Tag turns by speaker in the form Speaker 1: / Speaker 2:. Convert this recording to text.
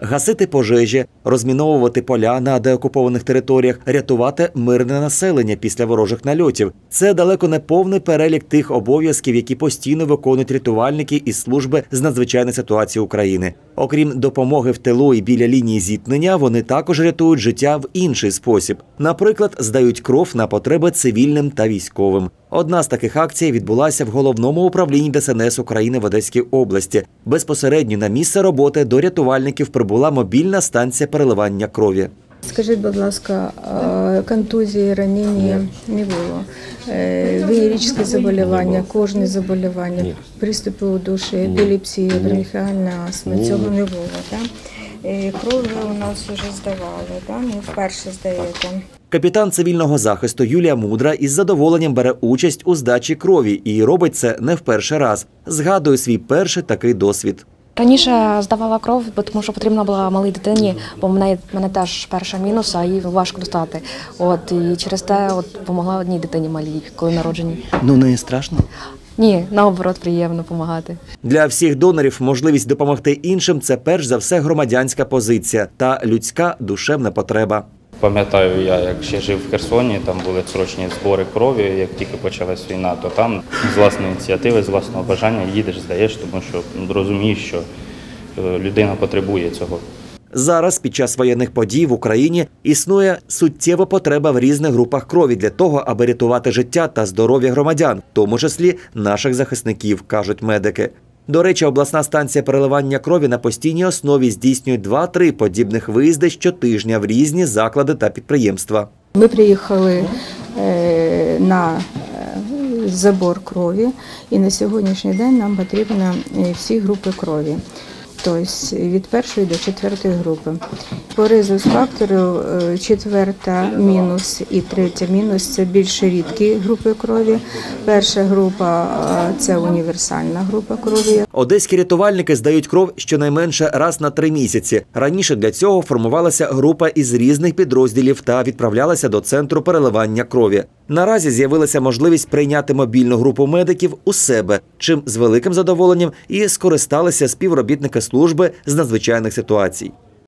Speaker 1: гасити пожежі, розміновувати поля на деокупованих територіях, рятувати мирне населення після ворожих нальотів. Це далеко не повний перелік тих обов'язків, які постійно виконують рятувальники із служби з надзвичайних ситуацій України. Окрім допомоги в тилу і біля лінії зіткнення, вони також рятують життя в інший спосіб. Наприклад, здають кров на потреби цивільним та військовим. Одна з таких акцій відбулася в Головному управлінні ДСНС України в Одеській області. Безпосередньо на місце роботи до рятувальників прибула мобільна станція переливання крові.
Speaker 2: Скажіть, будь ласка, контузії, ранення не було? Венерические заболівання, кожні заболівання, приступи удуші, епілепсія, бронхіальна астма, цього не було, так? Крові у нас вже здавали, так? Не вперше здаєте.
Speaker 1: Капітан цивільного захисту Юлія Мудра із задоволенням бере участь у здачі крові і робить це не в перший раз. Згадує свій перший такий досвід.
Speaker 3: Раніше здавала кров, тому що потрібна була малій дитині, бо в мене теж перша мінус, а її важко достати. І через те допомогла одній дитині малій, коли народжені.
Speaker 1: Ну не страшно?
Speaker 3: Ні, наоборот, приємно допомагати.
Speaker 1: Для всіх донорів можливість допомогти іншим – це перш за все громадянська позиція та людська душевна потреба.
Speaker 4: Пам'ятаю, я як ще жив в Херсоні, там були срочні збори крові, як тільки почалась війна, то там з власної ініціативи, з власного бажання їдеш, здаєш, тому що розумієш, що людина потребує цього.
Speaker 1: Зараз, під час воєнних подій в Україні, існує суттєва потреба в різних групах крові для того, аби рятувати життя та здоров'я громадян, в тому числі наших захисників, кажуть медики. До речі, обласна станція переливання крові на постійній основі здійснює 2-3 подібних виїзди щотижня в різні заклади та підприємства.
Speaker 2: Ми приїхали на забор крові, і на сьогоднішній день нам потрібні всі групи крові. Тобто від 1 до 4 групи. По резус-фактору 4 мінус і 3 мінус – це більш рідкі групи крові. Перша група – це універсальна група крові.
Speaker 1: Одеські рятувальники здають кров щонайменше раз на 3 місяці. Раніше для цього формувалася група із різних підрозділів та відправлялася до центру переливання крові. Наразі з'явилася можливість прийняти мобільну групу медиків у себе, чим з великим задоволенням і скористалися співробітники служби з надзвичайних ситуацій.